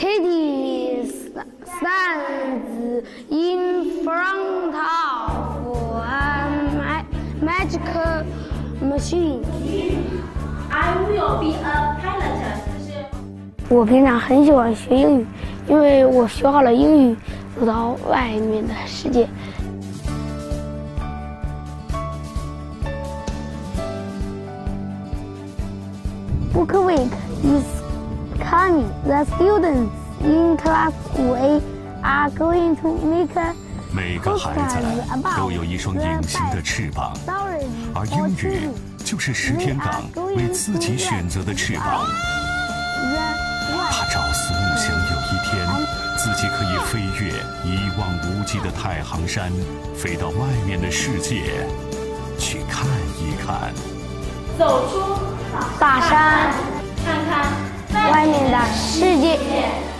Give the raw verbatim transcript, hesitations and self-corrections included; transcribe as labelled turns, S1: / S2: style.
S1: Kitty stands in front of a magical machine.
S2: I will be a pilot.
S1: 我平常很喜欢学英语，因为我学好了英语，走到外面的世界。Book week is coming. The students in class五 A are going to make a
S3: 每个孩子都有一双隐形的翅膀，而英语就是石田港为自己选择的翅膀。他朝思暮想，有一天自己可以飞越一望无际的太行山，飞到外面的世界去看一看。
S2: 走出
S1: 大山，
S2: 看看
S1: 外面的世界。